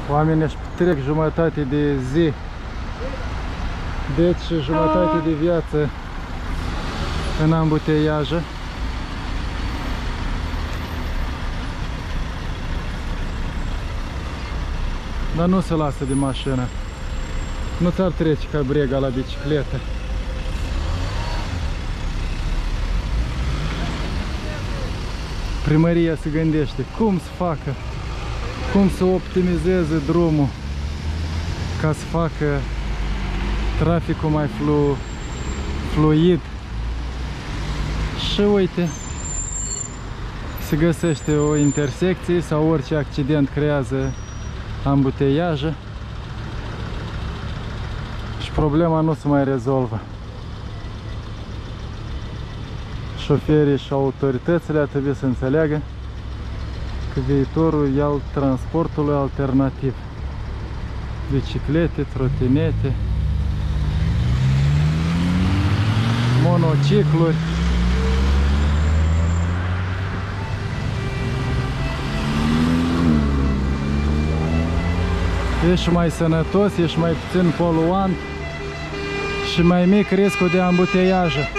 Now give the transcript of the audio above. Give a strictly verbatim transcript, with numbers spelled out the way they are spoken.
Oamenii își trec jumătate de zi, deci jumătate de viață în ambuteiajă. Dar nu se lasă de mașină. Nu ți-ar trece ca brega la bicicletă. Primăria se gândește cum să facă, cum să optimizeze drumul ca să facă traficul mai flu, fluid. Și uite, se găsește o intersecție sau orice accident creează ambuteiajă și problema nu se mai rezolvă. Șoferii și autoritățile ar trebui să înțeleagă că viitorul e al transportului alternativ. Biciclete, trotinete, monocicluri. Ești mai sănătos, ești mai puțin poluant și mai mic riscul de ambuteiajă.